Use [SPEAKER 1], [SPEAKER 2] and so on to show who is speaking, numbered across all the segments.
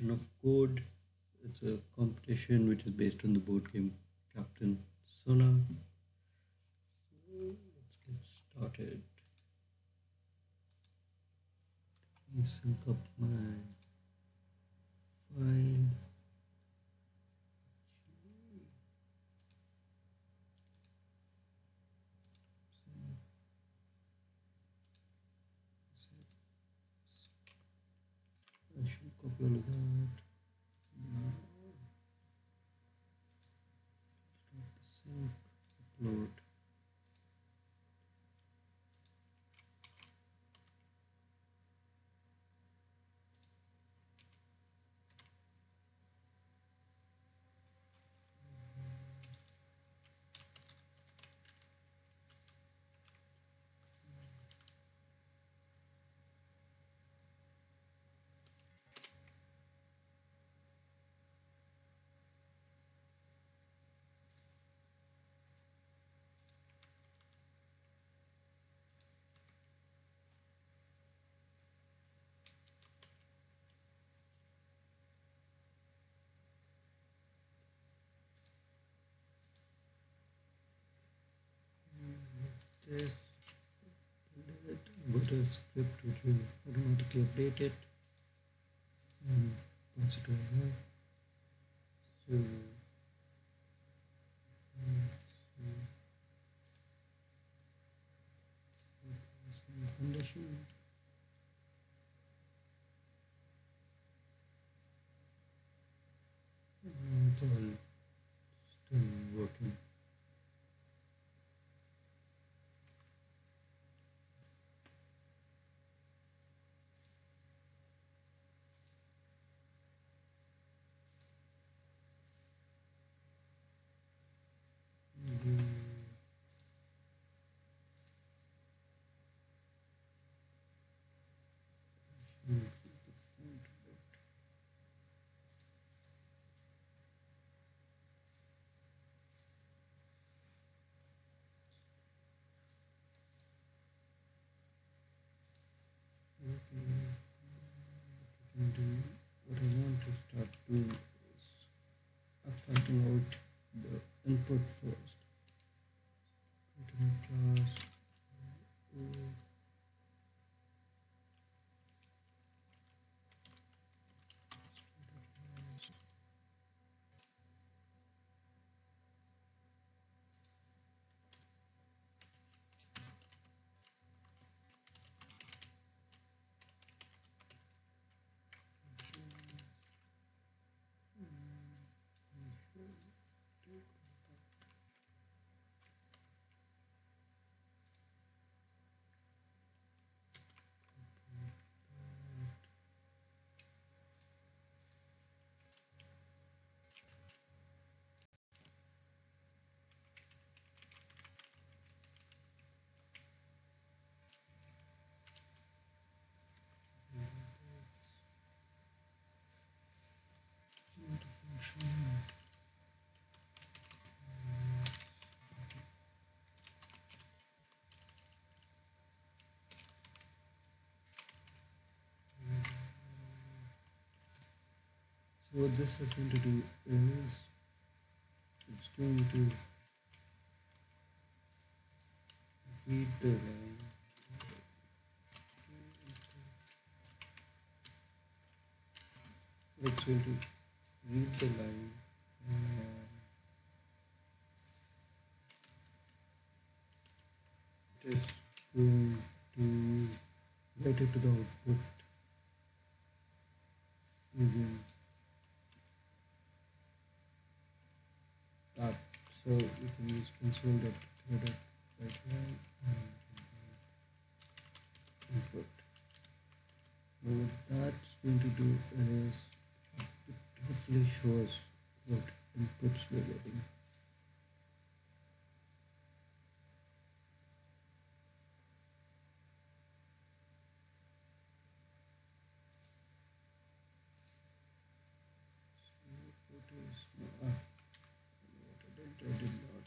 [SPEAKER 1] Ocean of Code. It's a competition which is based on the board game Captain Sona. So let's get started. Let me sync up my file. I should copy all of that. Now, start the sync, upload. This got a script which will automatically update it and pass it over. So, condition. It's all still working. What I want to start doing is abstracting out the input first. Creating a class. Function. So what this is going to do is it's going to read the line. It's going to read the line. It is going to write it to the output using that. So you can use console.data right here and input. Now what that's going to do is it hopefully shows what inputs we're getting. Photos. What I did not.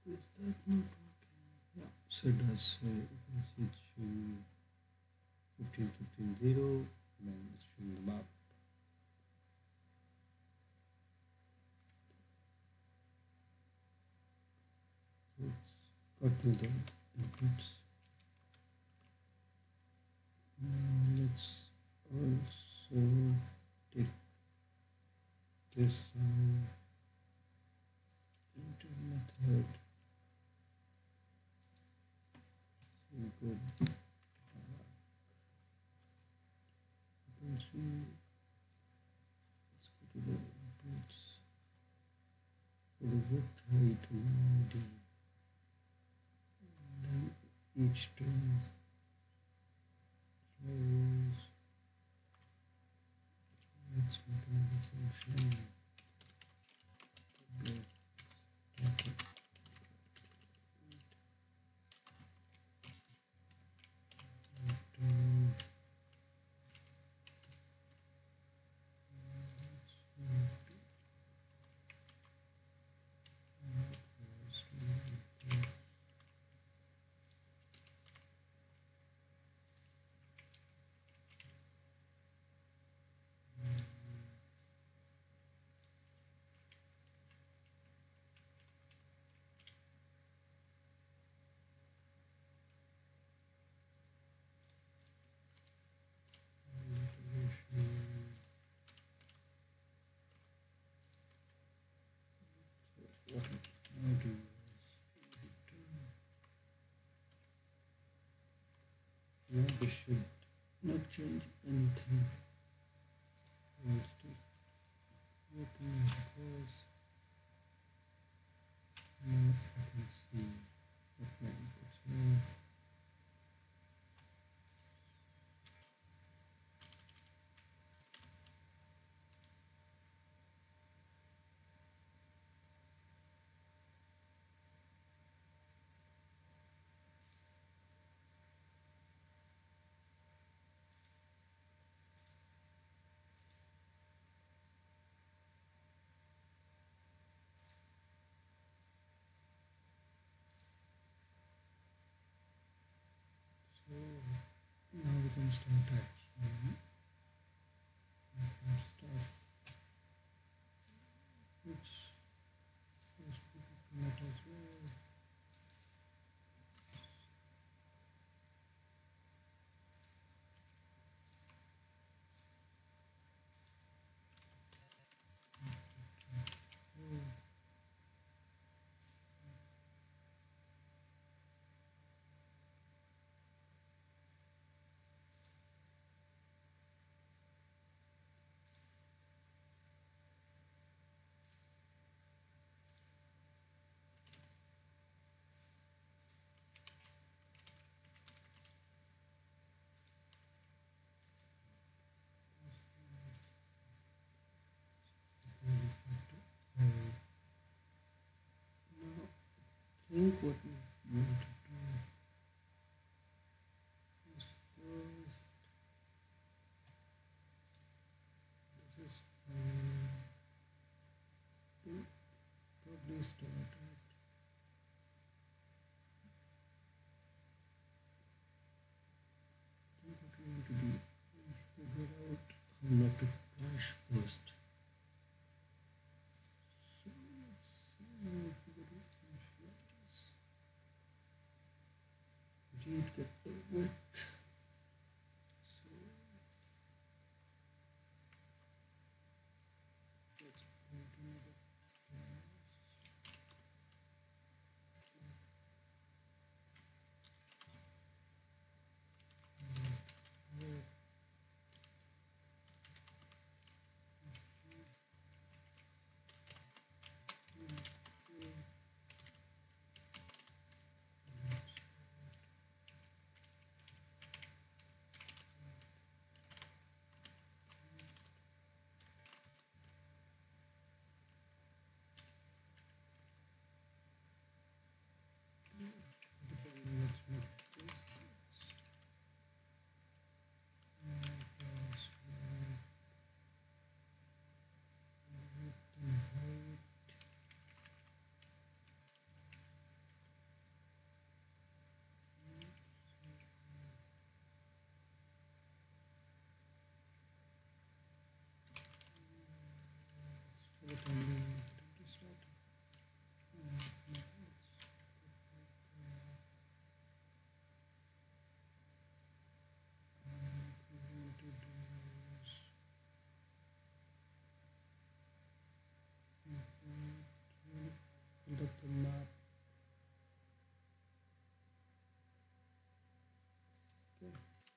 [SPEAKER 1] Is that not working? Yeah, so it does. You can see it's showing 15 15 0, and then it's showing the map. So it's got me the inputs. Now let's also take this into method. So we go back. You can see, let's go to the inputs for the width, height, and ID. And then each term values. Let's make another function. Public static term. What I now do is now this should not change anything. I'll stay working as it was. Now I can see what my inputs are. So now we can start actually some stuff which first we can commit as well. Now I think what we want to do is first, this is fine. Then probably start at, I think what we want to do is figure out how not to crash first. So let's see how we figure out initialize. We did get the width. So let's point another class. Width. Look the map. Okay.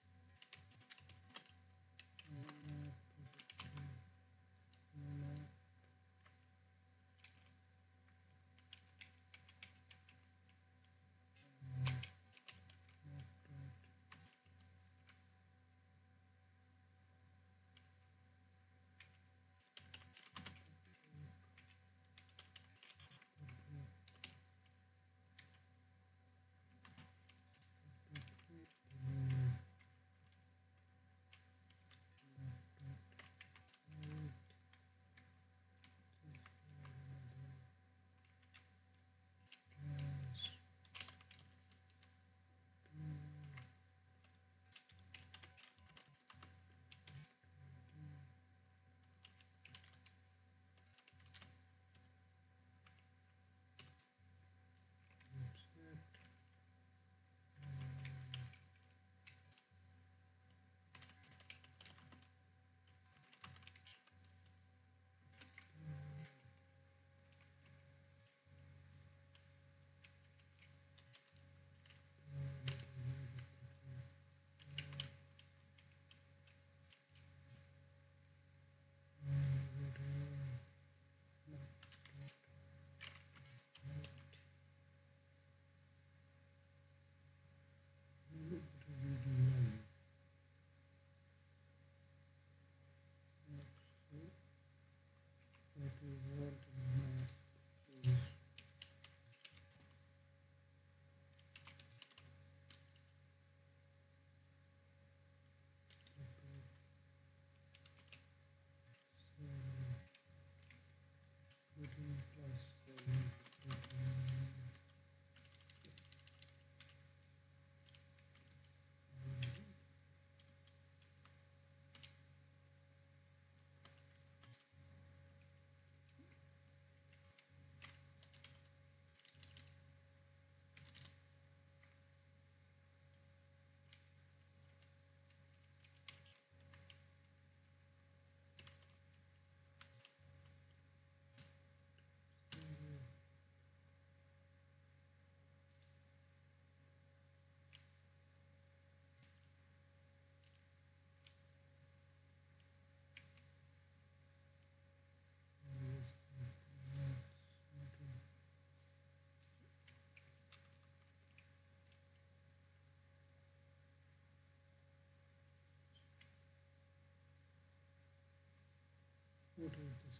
[SPEAKER 1] What is this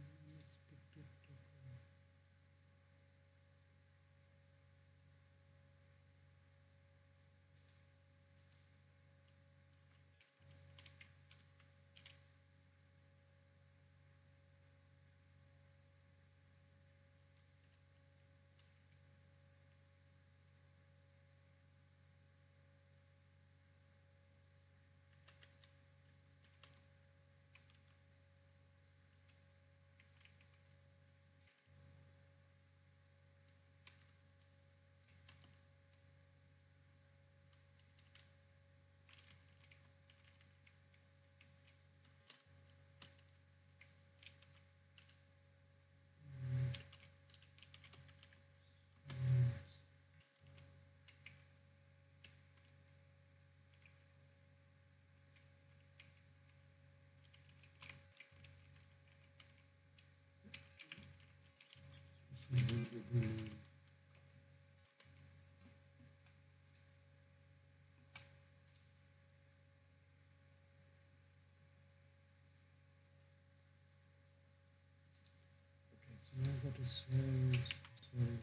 [SPEAKER 1] unexpected token? Okay, so now what is sales?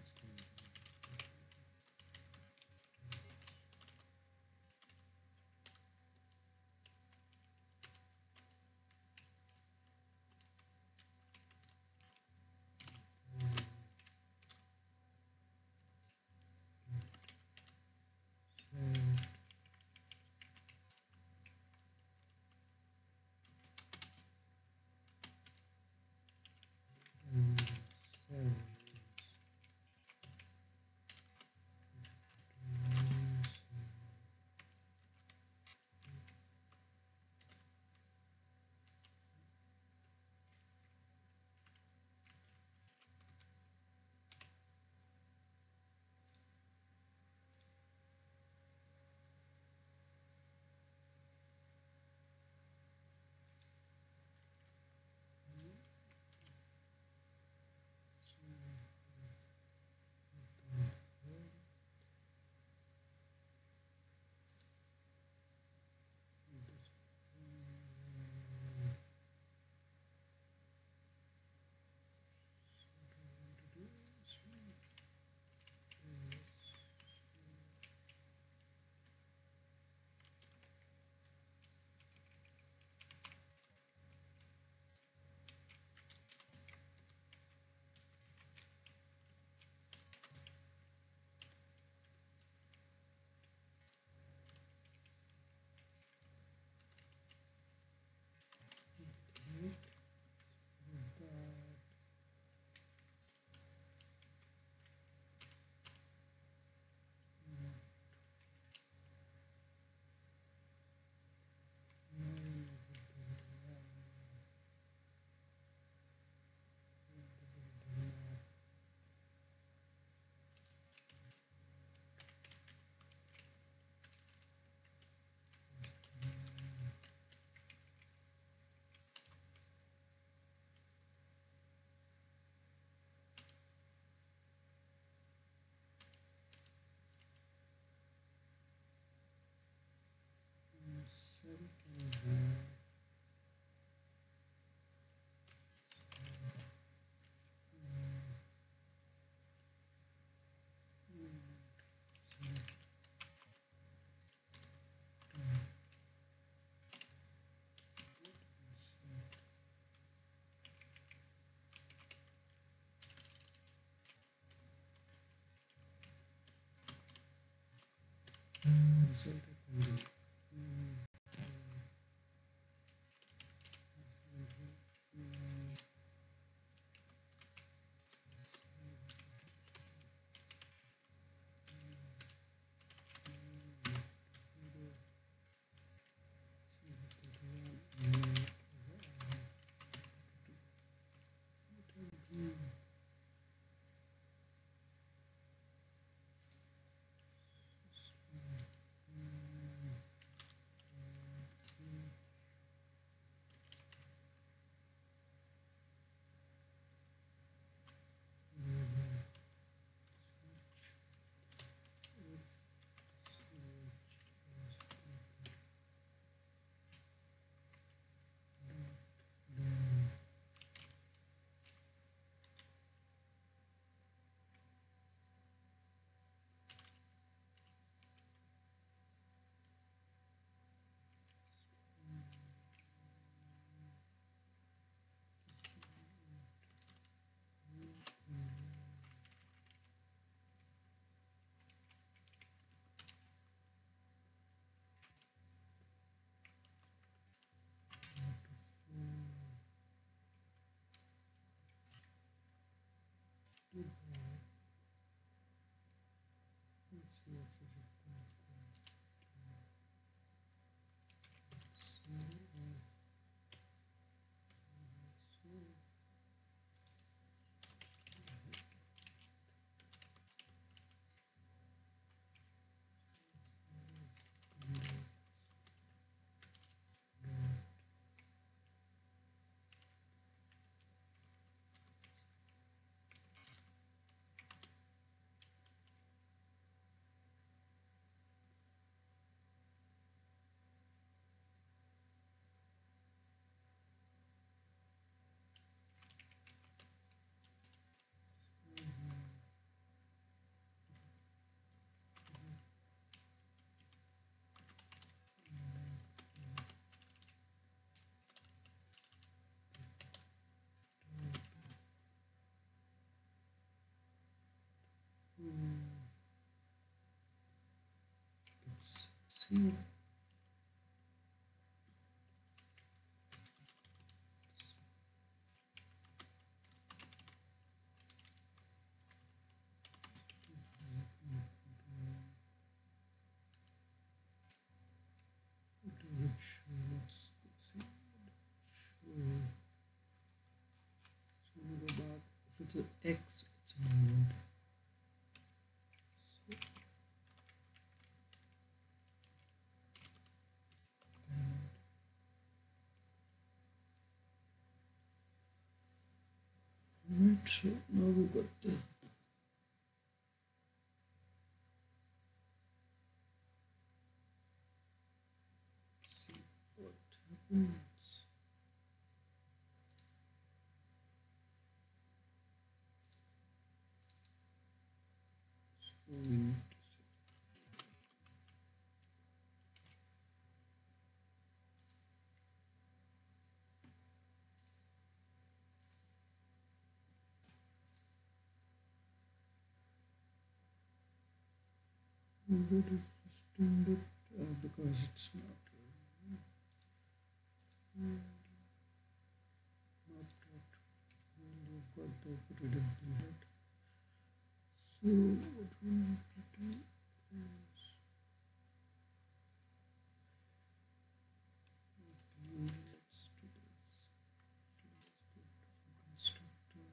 [SPEAKER 1] Insert it and do. Let's see what is it. Let's see. Which let's see. So we go back. If it's an X, it's an element. Alright, so now we've got the see what happens. So we need to what is the standard because it's not not that we've got the operator built. So what we need to do is let's do this. Let's go to constructor.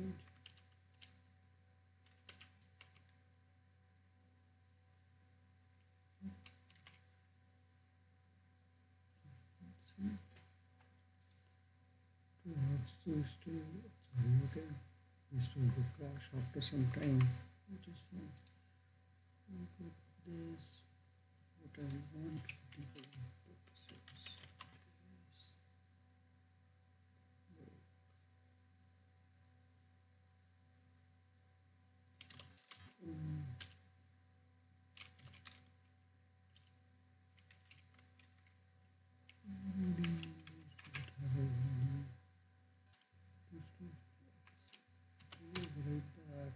[SPEAKER 1] change. Let's see. Perhaps this still, sorry, okay. This will go crash after some time, which is fine. I'll put this what I want for debugging purposes. Um, reading, override that.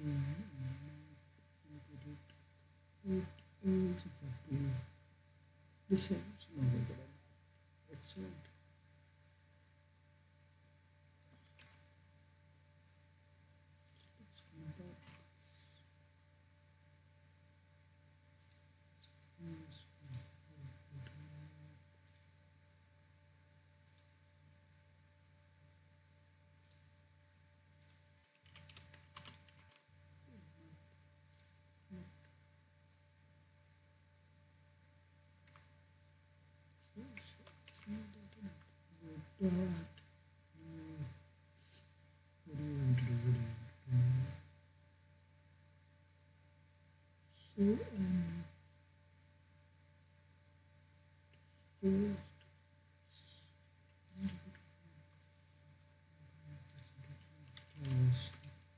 [SPEAKER 1] It is exactly the same. So now we got it. Excellent. Let's come back. Yes. What do you want to do? What do you want to do? So, first, yes.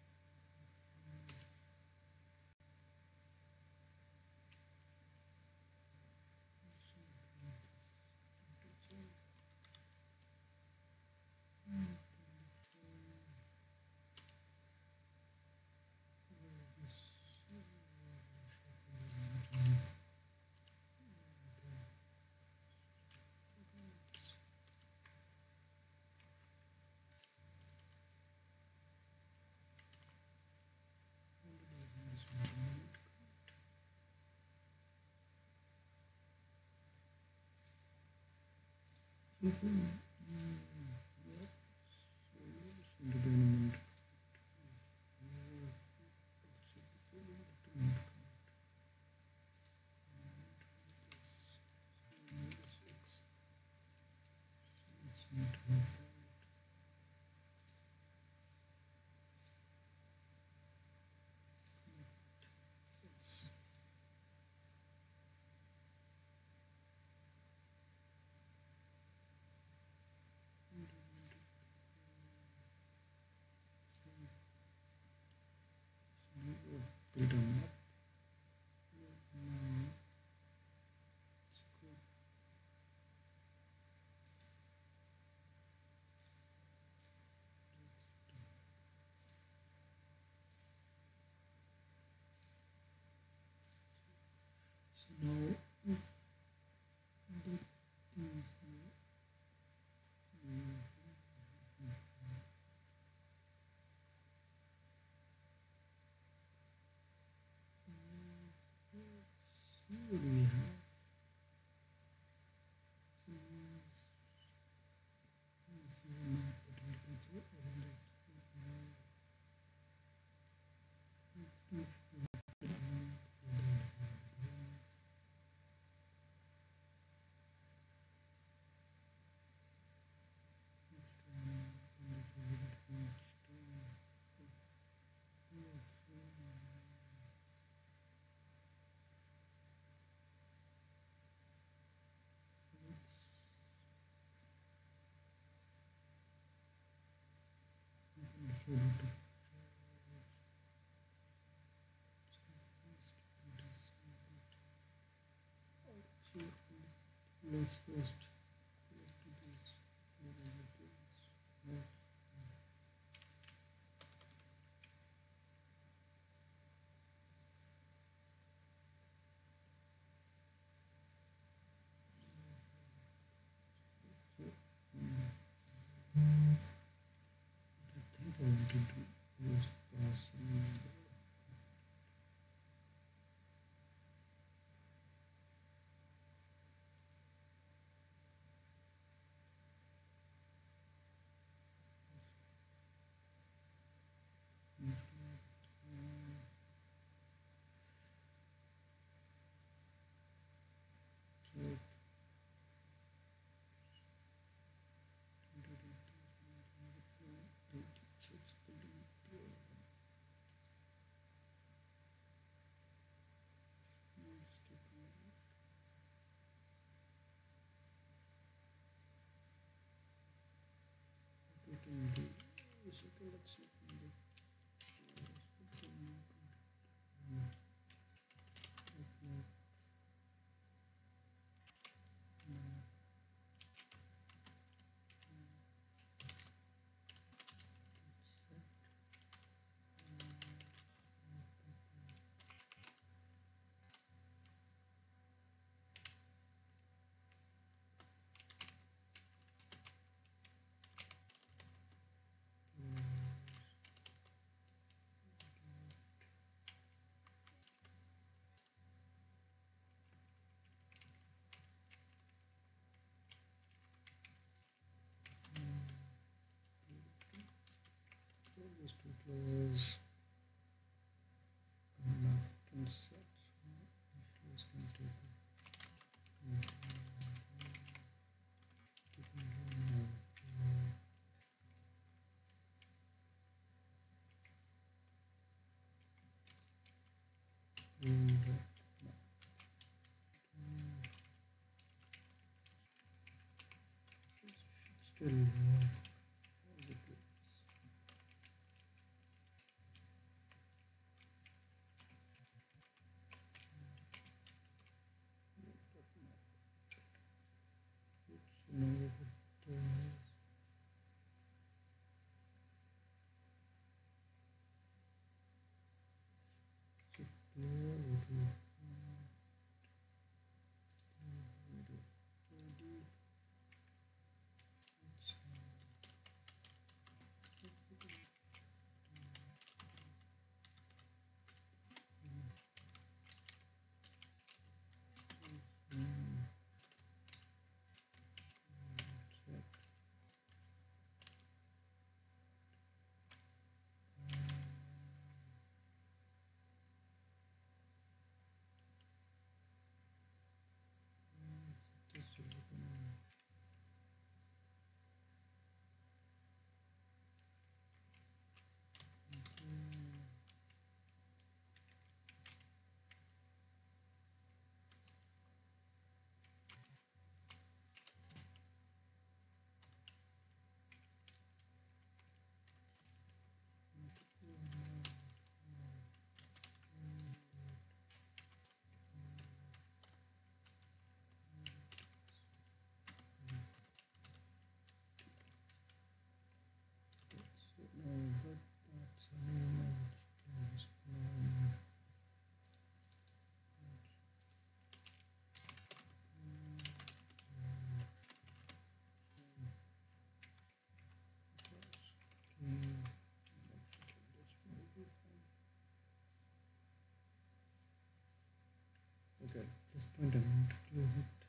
[SPEAKER 1] Put it on. So now, if that is what do we have? Let's first do this. I think I want to do use passing. We can do second. Let's look in the Just to close enough consets. Close can take still but that's a new okay, just point a minute, close it.